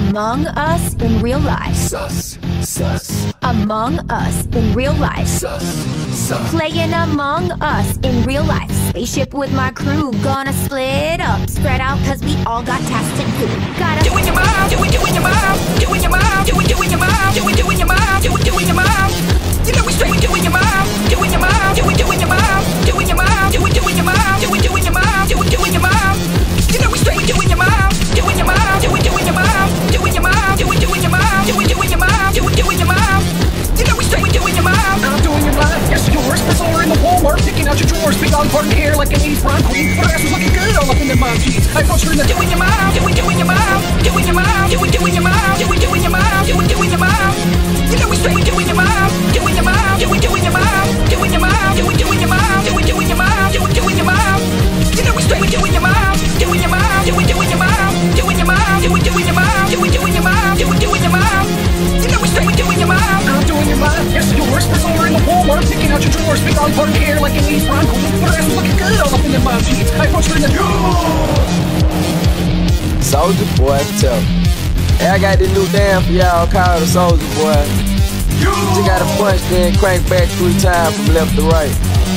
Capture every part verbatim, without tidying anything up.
Among Us in real life. Sus, sus. Among Us in real life. Sus, sus. Playing Among Us in real life. Spaceship with my crew, gonna split up, spread out, cause we all got tasks to do. Gotta do it your mom, do it, do it your mom, do it your mom, do it, do it your mom, do it, do it your mom, do it, do it your mom. You know we straight, do it your mom, do it your mom, do it, do it your mom, do it your mom, do it, do it your mom, do it, do it your mom, do it, do it your mom. You know we straight, do it your mom, do it your mom, do it, do it your mom, do it your mom, do it, do it your mom, do it, do it your mom, do it, do it your mom. You know we straight, do it your mom. I'm doing your mom, yes yours. Priscilla in the Walmart, picking out your drawers. Big on parting hair like an eighties prom queen. But her ass was looking good all up in them mom jeans. I approached her in the do it your mom, do it, do it your mom, do it your mom, do it, do it your mom, do it, do it your mom, do it, do it your mom. You know we straight, do it your mom, do it your mom, do it, do it your mom, do it your mom, do it, do it your mom, do it, do it your mom, do it, do it your mom. You know we straight, do it your mom, do it your mom, do it, do it your mom, do it your mom, do it, do it your mom, do it, do it your mom, do it, do it your mom. You know we straight, do it your mom. I'm doing your mom, yes yours. Priscilla in the Walmart, picking out your drawers. Big on parting hair like an eighties prom queen. But her ass was looking good all up in them mom jeans. I approached her in the Soulja Boy, tell me. Hey, I got this new damn for y'all called the Soulja Boy. You just gotta punch, then crank back three times from left to right.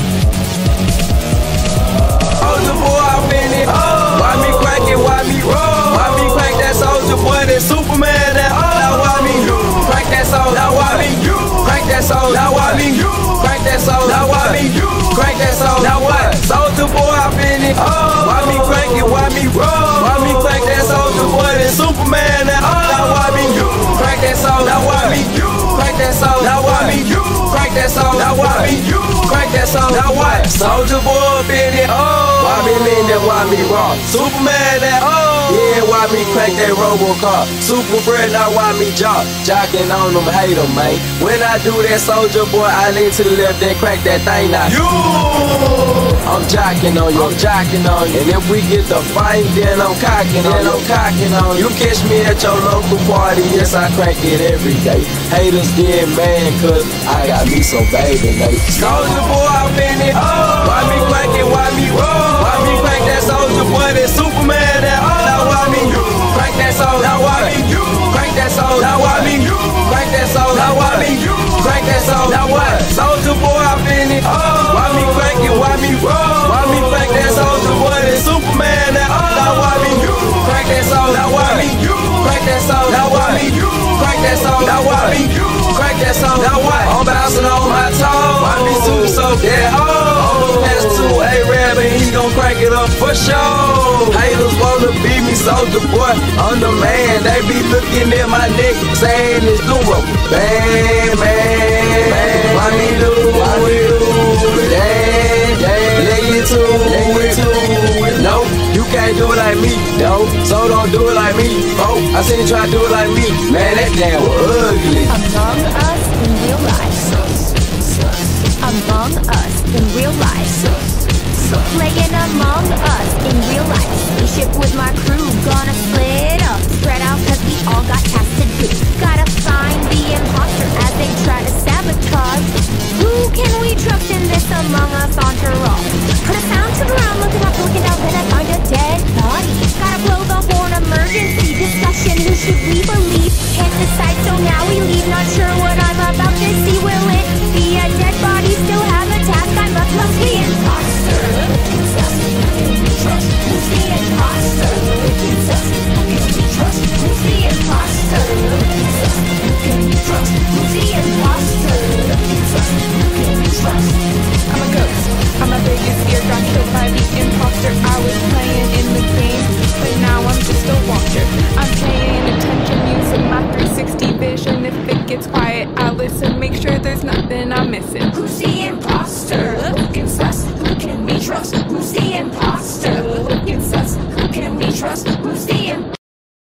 Soulja Boy, I'm in it. Oh. Why me crank it? Why me roll? Why me crank that Soulja Boy? That Superman? That oh. Now why me crank that soul? Now why me crank that soul? Now why me crank that soul? Now why me crank that soul? Now what? Soulja Boy, I'm in it. Oh. Why me crank it? Why me roll? Why me crank that Soulja Boy? That Superman? That oh. Now why me crank that soul? Now why me crank that soul? Now why me crank that soul? Now why me crank that soul? Now what? Soulja Boy, in it. Oh. Why me lean that? Why me raw? Superman? That oh. Yeah, why me crank that Robocar? Super bread, now why me jock? Jocking on them, hate them, man. When I do that Soulja Boy, I lean to the left, then crank that thing now. You! I'm jocking on you, I'm jocking on you. And if we get the fight, then I'm cocking on you, I'm cocking on you. You catch me at your local party, yes, I crank it every day. Haters get mad, cause I got me some baby, mate. Soulja Boy, I'm in it. Oh. Why me crank it, why me roll? Why me crank that Soulja Boy, that Superman, that oh. Now why me crank that soul? Now why me crank that soul? Now why me crank that soul? Now why me crank that soul? Now what? Soulja Boy, I'm in it. Oh. Why me crank it? Why me roll? Why me crank that Soulja Boy, that Superman, that oh. Now why me crank that soul? Now why me crank that soul? Now why me crank that soul? Now why me crank that soul? Now what? I'm bouncing on my toes. Why me super so dead? Oh, that's two A-Rab and he gon' crank it up for sure. Haters wanna beat me, Soulja Boy, I'm the man. They be looking at my neck, saying it's doable. Bang, bang, bang. Why me do? Why me do? Dang, dang. Leg it to, leg it to. No, you can't do it like me, no. So don't do it like me. Oh, I seen you try to do it like me. Man, that damn was ugly. Among Us in real life. Among Us in real life. Playing Among Us in real life. Spaceship with my crew, gonna split up, spread out.